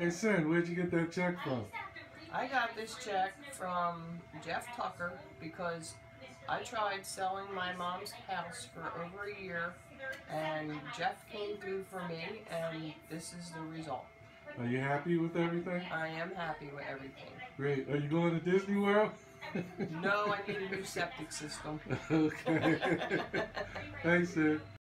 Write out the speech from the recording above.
Hey, Sin, where'd you get that check from? I got this check from Jeff Tucker because I tried selling my mom's house for over a year, and Jeff came through for me, and this is the result. Are you happy with everything? I am happy with everything. Great. Are you going to Disney World? No, I need a new septic system. Okay. Thanks, Sid.